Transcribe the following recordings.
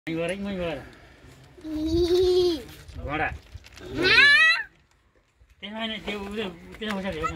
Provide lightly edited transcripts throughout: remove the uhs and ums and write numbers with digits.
मै गर घोडा त्यसमा नि त्यो त्यसमा बसेर हेर्नु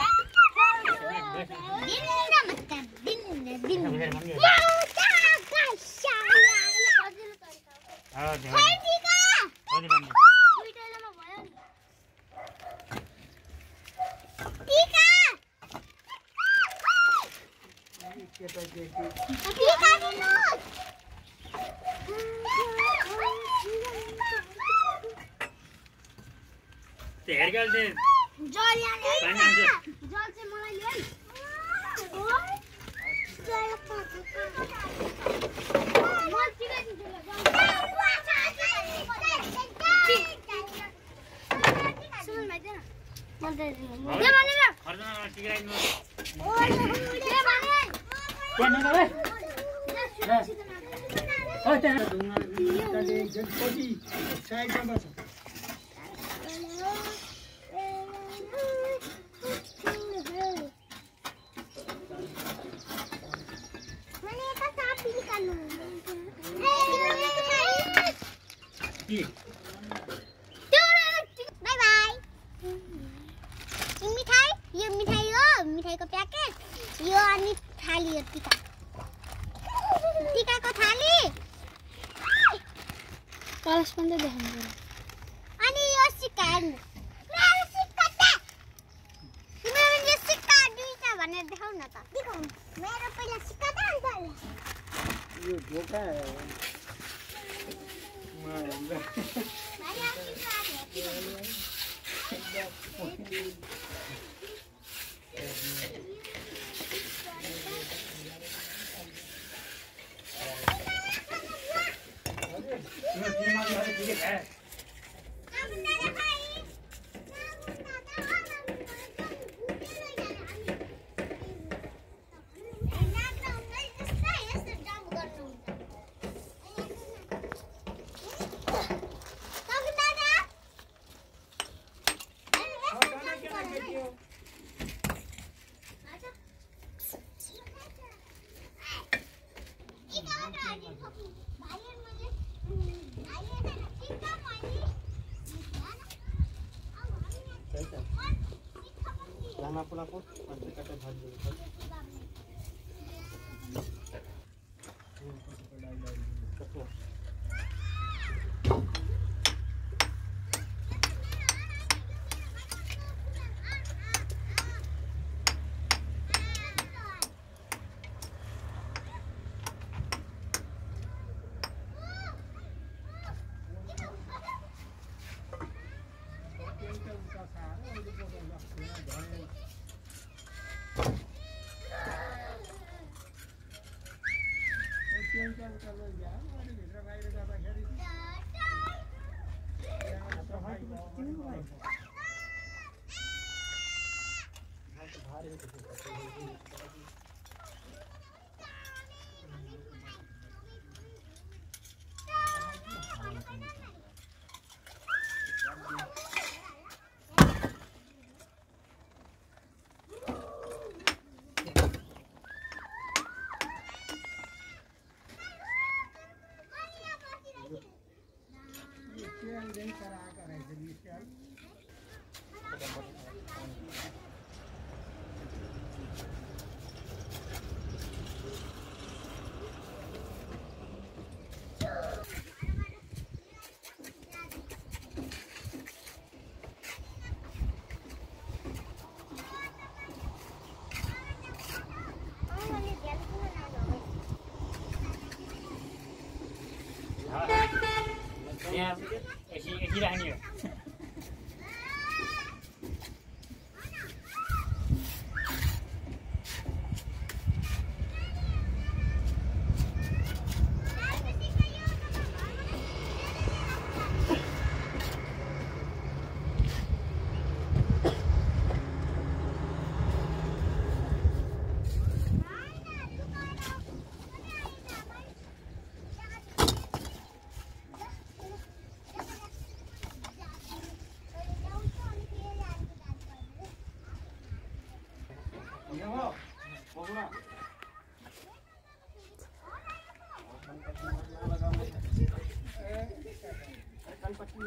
हेरगल चाहिँ जल याले पानी आउँछ जल चाहिँ मलाई ल्याइ मिठाईको प्याकेट यो अनि थाली हो टीकाको थाली कलश पनि देखाउनु अनि यो सिक्का मेरो सिक्का त तिम्रो यो सिक्का दुईटा भनेर देखाउ न त देखाउ मेरो पहिला सिक्का त अन्त यो धोका lapor-lapor nanti kata banjir यहाँ यति राख्ने हो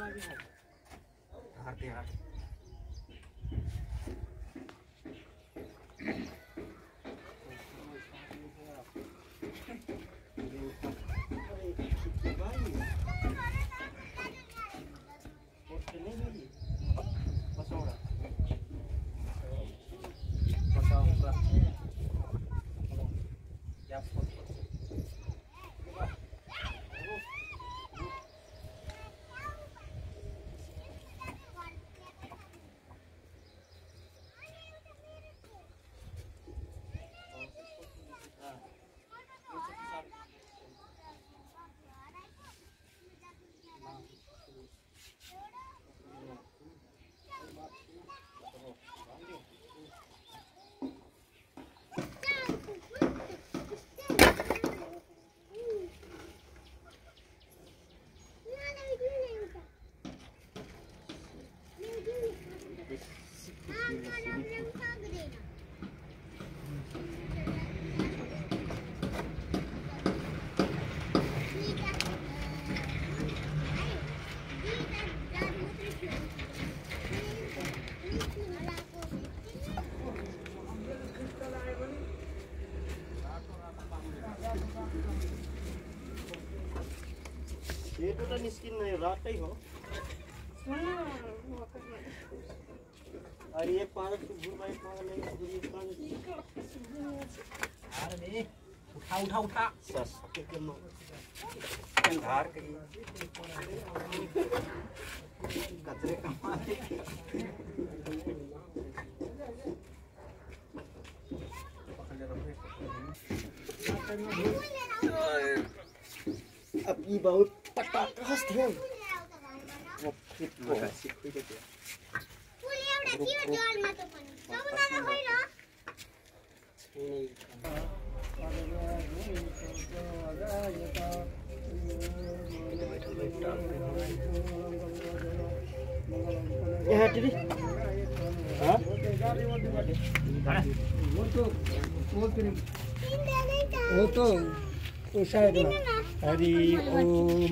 ये तो निस्किन नहीं रात ही हो और ये पारक भूल भाई पागल नहीं ये पानी अरे उठा उठा उठा सस के नो धार करी कचरे कमाने अब ये बहुत पटाखस थे वो फिट लगा सिक्की के फुल एउटा थियो जलमा त पनि सबजना होइन यहाँ टिरी हाँ वो तो शायद हरि ओम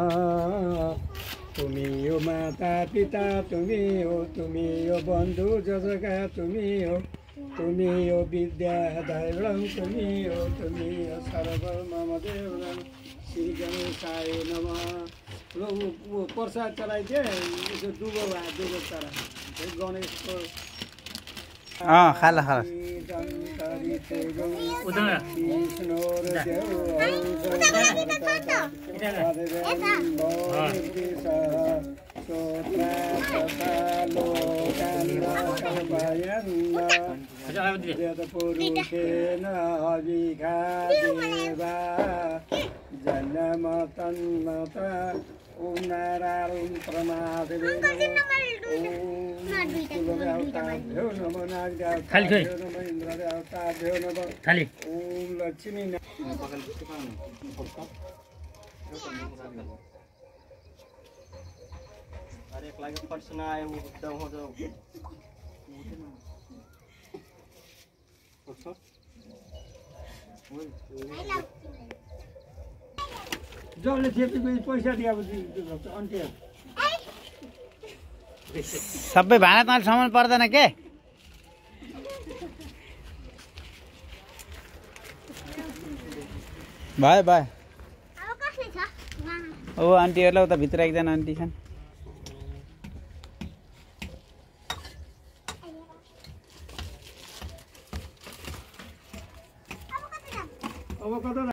तुमी हो माता पिता तुमी हो बन्धु जसका तुमी हो विद्यादायकं तुमी हो सर्व मम देवं श्री गणेशाय नमः वो प्रसाद चलाइदिए जो दुबो भयो दुबो चरा गणेश को खाला खाला जन्म तन्मता ओम नारायण प्रमादेवे खाली ओम लक्ष्मी अरे एक लाख पर्सन आए वो दम हो जाओ जसले थिएपछि पैसा दिएपछि अन्त्य सबै भाँडा त सामान पर्दैन के भयो भयो अब कसले छ ओ आन्टीहरूलाई उता भित्र एकजना आन्टी छन् अब कता